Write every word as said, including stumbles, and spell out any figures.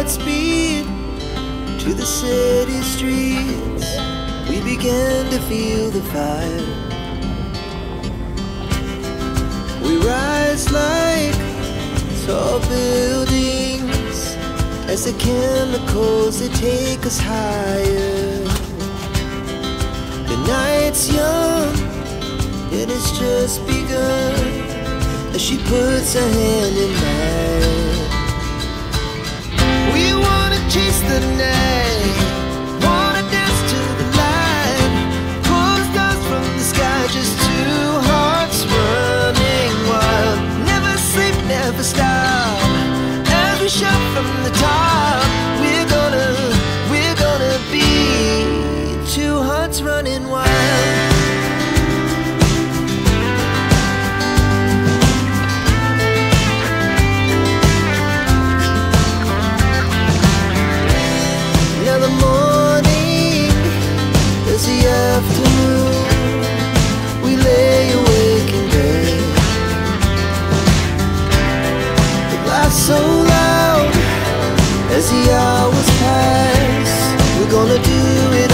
Godspeed to the city streets. We began to feel the fire. We rise like tall buildings as the chemicals, they take us higher. The night's young, it has just begun, as she puts her hand in mine. We wanna chase the night, wanna dance to the light, pull the stars from the sky, just two hearts running wild. Never sleep, never stop, as we shout from the top. We're gonna, we're gonna be two hearts running wild. Now the morning is the afternoon. We lay awake in bed. It laughs so loud as the hours pass. We're gonna do it